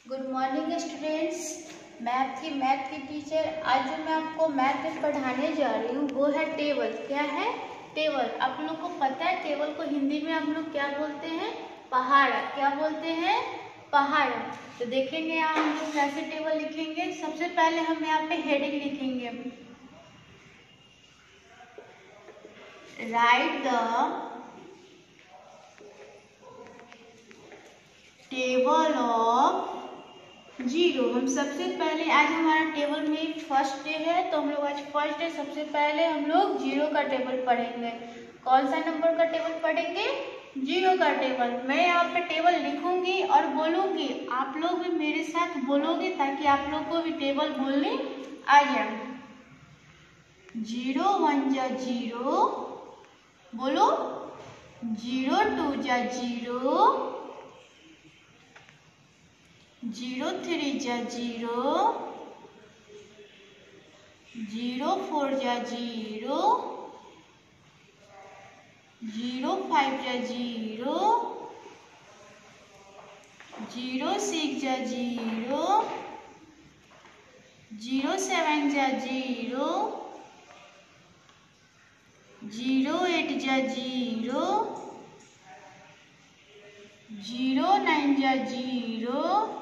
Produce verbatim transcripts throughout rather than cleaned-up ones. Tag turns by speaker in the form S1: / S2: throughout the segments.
S1: Good morning students. Math की math की teacher आज जो मैं आपको मैथ में पढ़ाने जा रही हूँ वो है टेबल। क्या है? टेबल। आप लोग को पता है टेबल को हिंदी में हम लोग क्या बोलते हैं? पहाड़। क्या बोलते हैं? पहाड़। तो देखेंगे यहाँ हम लोग कैसे टेबल लिखेंगे। सबसे पहले हम यहाँ पे हेडिंग लिखेंगे, write the table of zero. हम सबसे पहले आज हमारा टेबल में फर्स्ट डे है तो हम लोग आज फर्स्ट डे सबसे पहले हम लोग जीरो का टेबल पढ़ेंगे। कौन सा नंबर का टेबल पढ़ेंगे? जीरो का टेबल। मैं यहाँ पे टेबल लिखूंगी और बोलूंगी, आप लोग भी मेरे साथ बोलोगे ताकि आप लोग को भी टेबल बोलने आ जाए। जीरो वन जा जीरो, बोलो। जीरो टू जा जीरो, जीरो थ्री जा जीरो, जीरो फोर जा जीरो, जीरो फाइव जा जीरो, जीरो सिक्स जा जीरो, जीरो सेवन जा जीरो, जीरो एट जा जीरो, जीरो नाइन जा जीरो,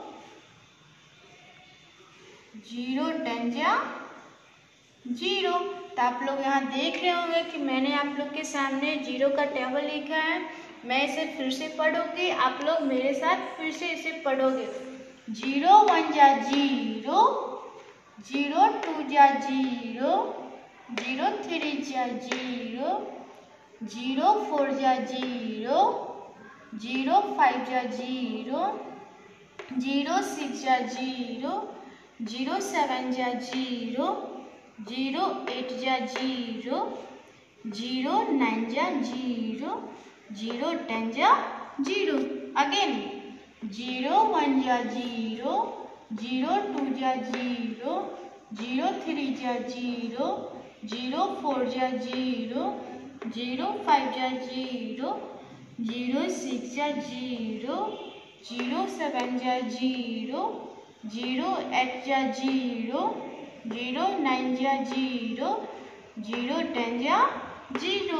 S1: जीरो टेन जा जीरो। तो आप लोग यहाँ देख रहे होंगे कि मैंने आप लोग के सामने जीरो का टेबल लिखा है। मैं इसे फिर से पढ़ूंगी, आप लोग मेरे साथ फिर से इसे पढ़ोगे। जीरो वन जा जीरो, जीरो टू जा जीरो, जीरो थ्री जा जीरो, जीरो फोर जा जीरो, जीरो फाइव जा जीरो, जीरो सिक्स जा जीरो, जीरो सेवन जा जीरो, जीरो एट जा जीरो, जीरो नाइन जा जीरो, जीरो टेन जा जीरो। अगेन जीरो वन जा जीरो, जीरो टू जा जीरो, जीरो थ्री जा जीरो, जीरो फोर जा जीरो, जीरो फाइव जा जीरो, जीरो सिक्स जा जीरो, जीरो सेवन जा जीरो, जीरो एट जा जीरो, जीरो नाइन जा जीरो, जीरो टेन जा जीरो।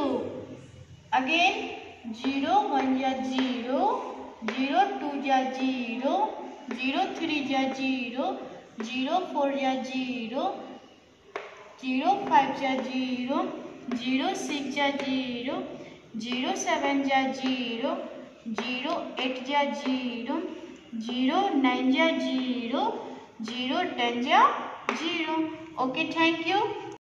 S1: अगेन जीरो वन जा जीरो, जीरो टू जा जीरो, जीरो थ्री जा जीरो, जीरो फोर जा जीरो, जीरो फाइव जा जीरो, जीरो सिक्स जा जीरो, जीरो सेवन जा जीरो, जीरो एट जा जीरो, जीरो नाइन जा जीरो, जीरो टेन जा जीरो। Okay, thank you.